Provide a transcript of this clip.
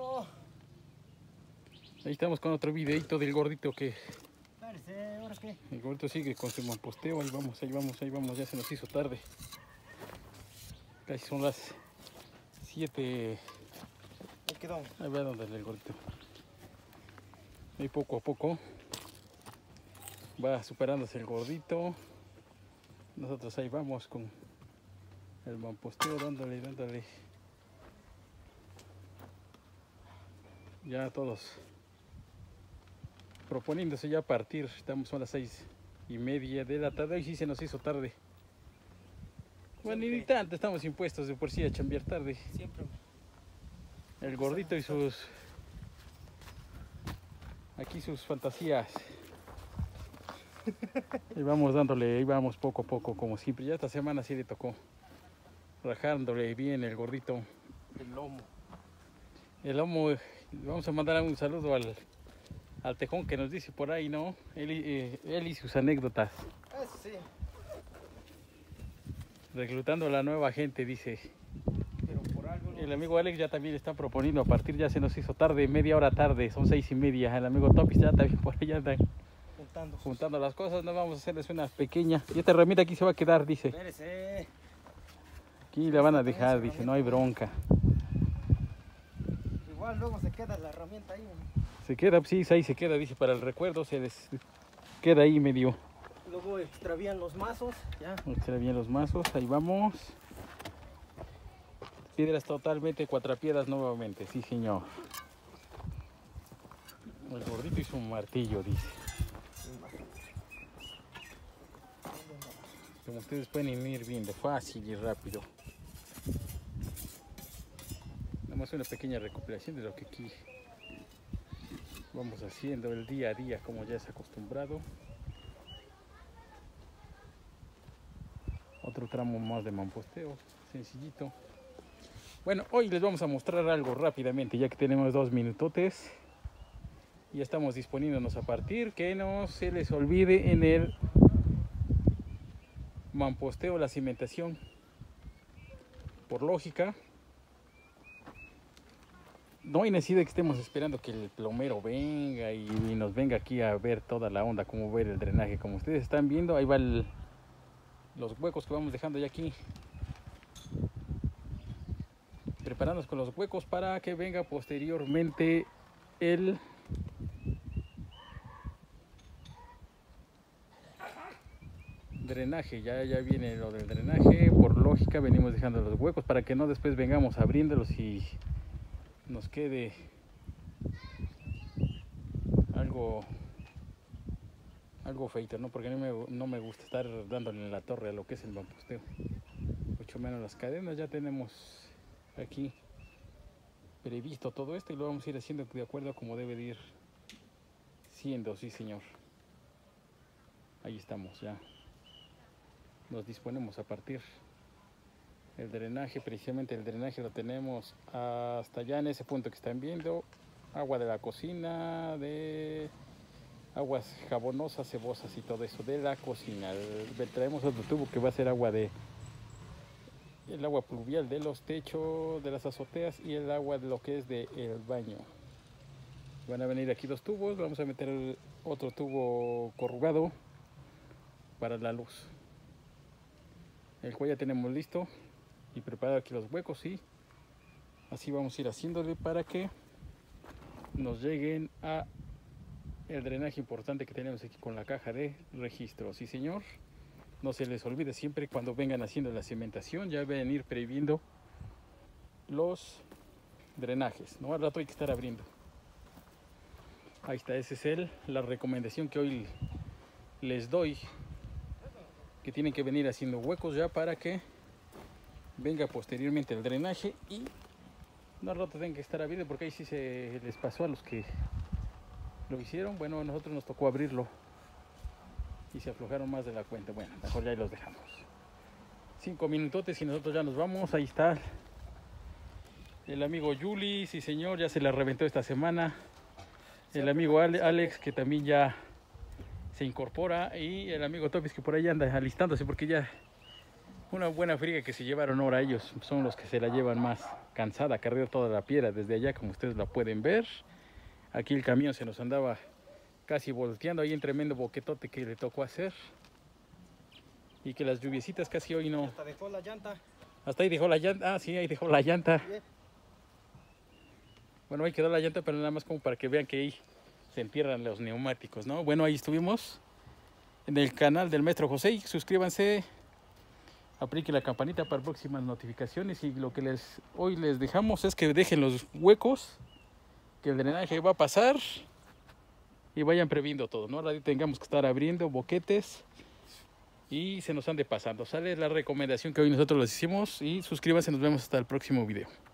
gordito. Ahí estamos con otro videito del gordito que... Parece, ¿ahora qué? El gordito sigue con su mamposteo. Ahí vamos, ahí vamos, ahí vamos. Ya se nos hizo tarde. Casi son las 7. Ahí quedó. Ahí va donde el gordito. Ahí poco a poco va superándose el gordito. Nosotros ahí vamos con el mamposteo, dándole, dándole. Ya todos proponiéndose ya partir. Son las 6:30 de la tarde. Hoy sí se nos hizo tarde. Bueno, ni tanto, estamos impuestos de por sí a chambear tarde. Siempre. El gordito y sus... Aquí sus fantasías. Y vamos dándole, ahí vamos poco a poco, como siempre. Ya esta semana sí le tocó rajándole bien el gordito. El lomo. El lomo, vamos a mandar un saludo al Tejón que nos dice por ahí, ¿no? Él y sus anécdotas. Eso sí. Reclutando a la nueva gente, dice. Pero por algo no. El amigo Alex ya también está proponiendo a partir, ya se nos hizo tarde, media hora tarde, son 6:30. El amigo Topis ya también por allá anda juntando las cosas. No vamos a hacerles una pequeña. Y esta herramienta aquí se va a quedar, dice. Espérese. Aquí la van a dejar, dice, no hay bronca. Igual luego se queda la herramienta ahí. Se queda, sí, ahí se queda, dice, para el recuerdo, se les queda ahí medio. Luego extravían los mazos, ya. Extravían bien los mazos, ahí vamos. Piedras totalmente, cuatrapiedras nuevamente, sí señor. El gordito hizo un martillo, dice. Como ustedes pueden ir viendo, fácil y rápido. Nada más una pequeña recopilación de lo que aquí vamos haciendo el día a día, como ya es acostumbrado. Otro tramo más de mamposteo, sencillito. Bueno, hoy les vamos a mostrar algo rápidamente, ya que tenemos 2 minutotes. Ya estamos disponiéndonos a partir. Que no se les olvide en el mamposteo la cimentación. Por lógica, no hay necesidad de que estemos esperando que el plomero venga y nos venga aquí a ver toda la onda, cómo ver el drenaje. Como ustedes están viendo, ahí va los huecos que vamos dejando ya aquí. Preparándonos con los huecos para que venga posteriormente el drenaje. Ya viene lo del drenaje. Por lógica venimos dejando los huecos para que no después vengamos abriéndolos y nos quede algo feito, ¿no? Porque no me gusta estar dándole en la torre a lo que es el mamposteo. Mucho menos las cadenas. Ya tenemos aquí previsto todo esto y lo vamos a ir haciendo de acuerdo a como debe de ir siendo, sí señor. Ahí estamos ya. Nos disponemos a partir. El drenaje, precisamente el drenaje lo tenemos hasta allá en ese punto que están viendo. Agua de la cocina, de aguas jabonosas, cebosas y todo eso de la cocina. Traemos otro tubo que va a ser el agua pluvial de los techos, de las azoteas, y el agua de lo que es del baño. Van a venir aquí 2 tubos. Vamos a meter otro tubo corrugado para la luz, el cual ya tenemos listo y preparado aquí los huecos, y así vamos a ir haciéndole para que nos lleguen a el drenaje importante que tenemos aquí con la caja de registro. Sí señor, no se les olvide siempre cuando vengan haciendo la cimentación, ya van a ir previendo los drenajes, no al rato hay que estar abriendo. Ahí está, esa es la recomendación que hoy les doy, que tienen que venir haciendo huecos ya para que venga posteriormente el drenaje y no al rato tienen que estar abriendo, porque ahí sí se les pasó a los que lo hicieron. Bueno, a nosotros nos tocó abrirlo y se aflojaron más de la cuenta. Bueno, mejor ya ahí los dejamos. 5 minutotes y nosotros ya nos vamos. Ahí está el amigo Yuli, sí señor, ya se la reventó esta semana. El amigo Alex, que también ya se incorpora, y el amigo Topis, que por ahí anda alistándose, porque ya una buena friega que se llevaron ahora ellos, son los que se la llevan más. cansada, cargar toda la piedra desde allá, como ustedes la pueden ver. Aquí el camión se nos andaba casi volteando, ahí en tremendo boquetote que le tocó hacer. Y que las lluviecitas casi hoy no... Hasta dejó la llanta. Hasta ahí dejó la llanta. Ah, sí, ahí dejó la llanta. Bien. Bueno, ahí quedó la llanta, pero nada más como para que vean que ahí se entierran los neumáticos, ¿no? Bueno, ahí estuvimos en el canal del Maestro José. Suscríbanse, apliquen la campanita para próximas notificaciones. Y lo que hoy les dejamos es que dejen los huecos, que el drenaje va a pasar y vayan previendo todo, ¿no? Ahora tengamos que estar abriendo boquetes y se nos ande pasando. Sale la recomendación que hoy nosotros les hicimos y suscríbanse, nos vemos hasta el próximo video.